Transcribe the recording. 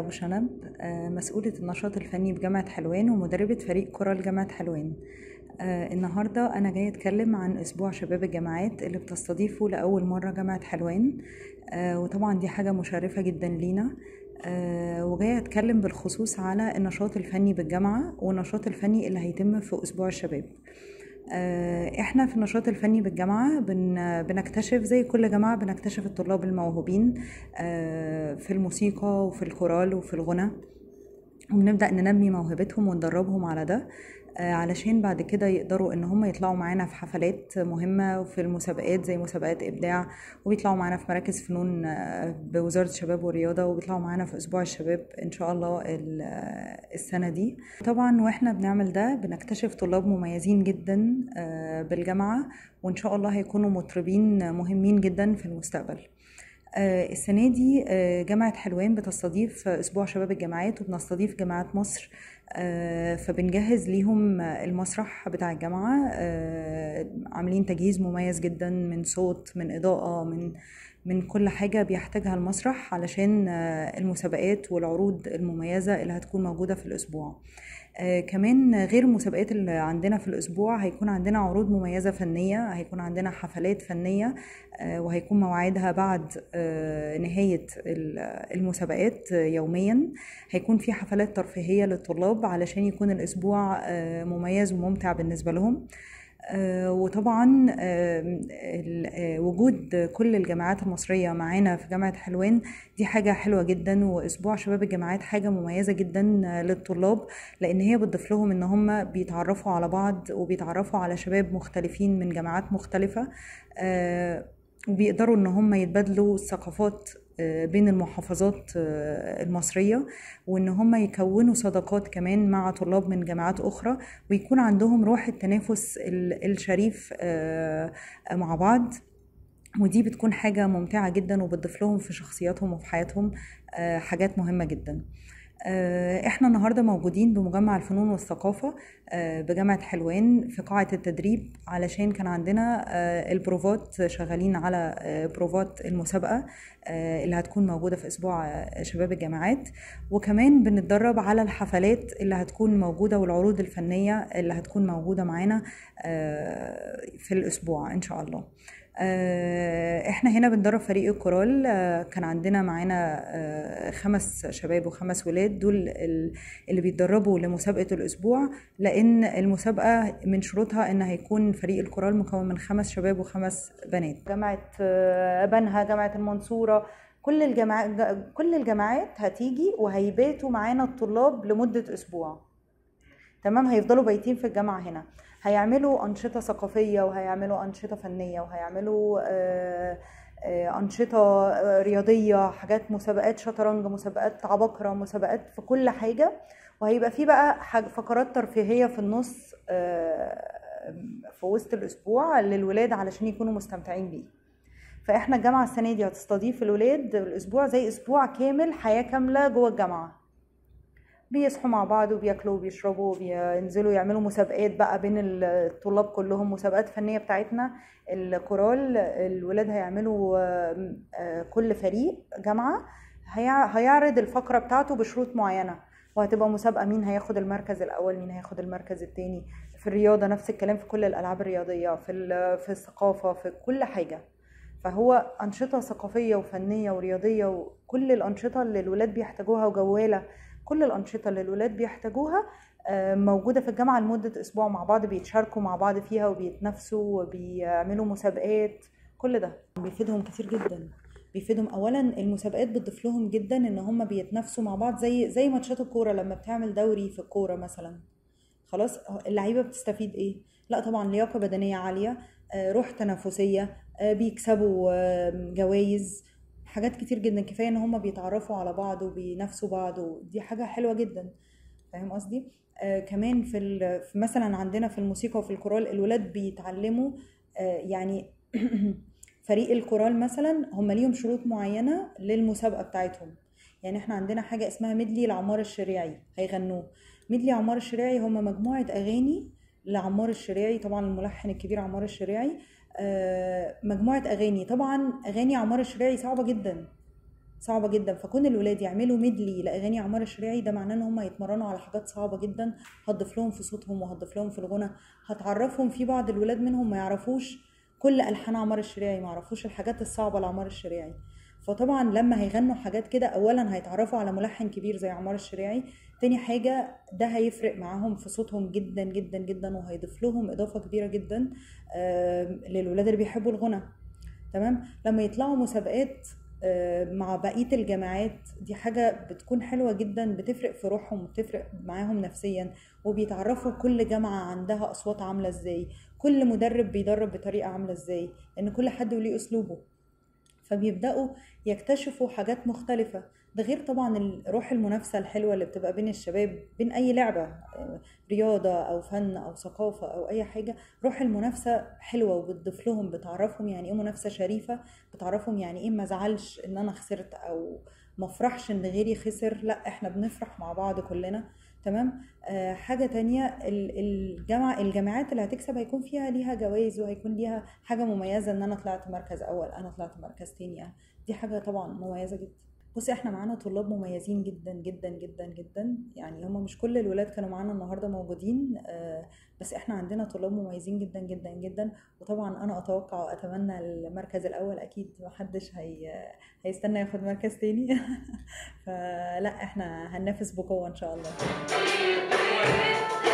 أبو شنب، مسؤولة النشاط الفني بجامعة حلوان ومدربة فريق كورال جامعة حلوان. النهاردة أنا جاية أتكلم عن أسبوع شباب الجامعات اللي بتستضيفه لأول مرة جامعة حلوان. وطبعا دي حاجة مشرفة جدا لينا. وجاية أتكلم بالخصوص على النشاط الفني بالجامعة والنشاط الفني اللي هيتم في أسبوع الشباب. احنا في النشاط الفني بالجامعة بنكتشف زي كل جامعة، بنكتشف الطلاب الموهوبين في الموسيقى وفي الكورال وفي الغنى، وبنبدأ ننمي موهبتهم وندربهم على ده علشان بعد كده يقدروا ان هم يطلعوا معانا في حفلات مهمة وفي المسابقات زي مسابقات ابداع، وبيطلعوا معانا في مراكز فنون بوزارة الشباب والرياضة، وبيطلعوا معانا في اسبوع الشباب ان شاء الله السنة دي. طبعا واحنا بنعمل ده بنكتشف طلاب مميزين جدا بالجامعة، وان شاء الله هيكونوا مطربين مهمين جدا في المستقبل. السنة دي جامعة حلوان بتستضيف أسبوع شباب الجامعات، وبنستضيف جامعات مصر، فبنجهز ليهم المسرح بتاع الجامعة. عاملين تجهيز مميز جدا من صوت، من إضاءة، من كل حاجة بيحتاجها المسرح علشان المسابقات والعروض المميزة اللي هتكون موجودة في الأسبوع. كمان غير المسابقات اللي عندنا في الأسبوع هيكون عندنا عروض مميزة فنية، هيكون عندنا حفلات فنية وهيكون موعدها بعد نهاية المسابقات يوميا. هيكون في حفلات ترفيهية للطلاب علشان يكون الأسبوع مميز وممتع بالنسبة لهم. وطبعا وجود كل الجامعات المصرية معانا في جامعة حلوان دي حاجة حلوة جدا، وأسبوع شباب الجامعات حاجة مميزة جدا للطلاب، لأن هي بتضيف لهم إن هم بيتعرفوا على بعض وبيتعرفوا على شباب مختلفين من جامعات مختلفة، وبيقدروا إن هم يتبادلوا الثقافات بين المحافظات المصرية، وإن هم يكونوا صداقات كمان مع طلاب من جامعات أخرى، ويكون عندهم روح التنافس الشريف مع بعض. ودي بتكون حاجة ممتعة جدا وبتضيف لهم في شخصياتهم وفي حياتهم حاجات مهمة جدا. احنا النهاردة موجودين بمجمع الفنون والثقافة بجامعة حلوان في قاعة التدريب، علشان كان عندنا البروفات، شغالين على بروفات المسابقة اللي هتكون موجودة في أسبوع شباب الجامعات، وكمان بنتدرب على الحفلات اللي هتكون موجودة والعروض الفنية اللي هتكون موجودة معانا في الأسبوع إن شاء الله. احنا هنا بندرب فريق الكورال. كان عندنا معانا 5 شباب و5 ولاد، دول اللي بيتدربوا لمسابقة الأسبوع، لأن المسابقة من شروطها إن هيكون فريق الكورال مكون من 5 شباب و5 بنات. جامعة بنها، جامعة المنصورة، كل الجامعات هتيجي وهيباتوا معانا الطلاب لمدة أسبوع. تمام، هيفضلوا بايتين في الجامعة هنا، هيعملوا أنشطة ثقافية وهيعملوا أنشطة فنية وهيعملوا أنشطة رياضية، حاجات مسابقات شطرنج، مسابقات عباقرة، مسابقات في كل حاجة، وهيبقى في بقى فقرات ترفيهية في النص في وسط الأسبوع للولاد علشان يكونوا مستمتعين بيه. فإحنا الجامعة السنة دي هتستضيف الولاد الأسبوع زي أسبوع كامل، حياة كاملة جوه الجامعة، بيصحوا مع بعض وبياكلوا وبيشربوا وبينزلوا يعملوا مسابقات بقى بين الطلاب كلهم، مسابقات فنية بتاعتنا الكورال. الولاد هيعملوا كل فريق جامعة هيعرض الفقرة بتاعته بشروط معينة، وهتبقى مسابقة مين هياخد المركز الأول، مين هياخد المركز التاني. في الرياضة نفس الكلام، في كل الألعاب الرياضية، في الثقافة، في كل حاجة. فهو أنشطة ثقافية وفنية ورياضية، وكل الأنشطة اللي الولاد بيحتاجوها، وجوالة، كل الأنشطة اللي الولاد بيحتاجوها موجودة في الجامعة لمدة أسبوع مع بعض، بيتشاركوا مع بعض فيها وبيتنافسوا وبيعملوا مسابقات. كل ده بيفيدهم كتير جدا. بيفيدهم أولا المسابقات بتضيف لهم جدا إن هم بيتنافسوا مع بعض، زي ماتشات الكورة لما بتعمل دوري في الكورة مثلا. خلاص، اللعيبة بتستفيد إيه؟ لا طبعا لياقة بدنية عالية، روح تنافسية، بيكسبوا جوائز، حاجات كتير جدا. كفايه ان هم بيتعرفوا على بعض وبينافسوا بعض، ودي حاجه حلوه جدا. فاهم قصدي؟ كمان في مثلا عندنا في الموسيقى وفي الكورال الولاد بيتعلموا يعني فريق الكورال مثلا هم ليهم شروط معينه للمسابقه بتاعتهم. يعني احنا عندنا حاجه اسمها ميدلي لعمار الشريعي هيغنوه. ميدلي عمار الشريعي هم مجموعه اغاني لعمار الشريعي، طبعا الملحن الكبير عمار الشريعي. مجموعة أغاني، طبعا أغاني عمار الشريعي صعبة جدا، صعبة جدا. فكون الولاد يعملوا ميدلي لأغاني عمار الشريعي ده معناه ان هم يتمرنوا على حاجات صعبة جدا، هتضيف لهم في صوتهم وهتضيف لهم في الغنى، هتعرفهم. في بعض الولاد منهم ما يعرفوش كل ألحان عمار الشريعي، ما يعرفوش الحاجات الصعبة لعمار الشريعي. فطبعا لما هيغنوا حاجات كده، اولا هيتعرفوا على ملحن كبير زي عمار الشريعي، تاني حاجة ده هيفرق معاهم في صوتهم جدا جدا جدا، وهيضيف لهم إضافة كبيرة جدا للولاد اللي بيحبوا الغنى. تمام. لما يطلعوا مسابقات مع بقية الجامعات، دي حاجة بتكون حلوة جدا، بتفرق في روحهم وبتفرق معاهم نفسيا، وبيتعرفوا كل جامعة عندها أصوات عاملة ازاي، كل مدرب بيدرب بطريقة عاملة ازاي، لأن كل حد وليه أسلوبه. فبيبدأوا يكتشفوا حاجات مختلفة. ده غير طبعا روح المنافسة الحلوة اللي بتبقى بين الشباب، بين أي لعبة، رياضة أو فن أو ثقافة أو أي حاجة. روح المنافسة حلوة وبتضيف لهم، بتعرفهم يعني إيه منافسة شريفة، بتعرفهم يعني إيه ما زعلش إن أنا خسرت أو ما فرحش إن غيري خسر، لا إحنا بنفرح مع بعض كلنا. تمام. حاجة تانية، الجامعات اللي هتكسب هيكون فيها ليها جوائز، وهيكون ليها حاجة مميزة، ان انا طلعت مركز اول، انا طلعت مركز تاني يعني. دي حاجة طبعا مميزة جدا. بصي احنا معانا طلاب مميزين جدا جدا جدا جدا، يعني هم مش كل الولاد كانوا معانا النهارده موجودين، بس احنا عندنا طلاب مميزين جدا جدا جدا. وطبعا انا اتوقع واتمنى المركز الاول، اكيد محدش هيستنى ياخد مركز تاني. فلا احنا هننافس بقوة ان شاء الله.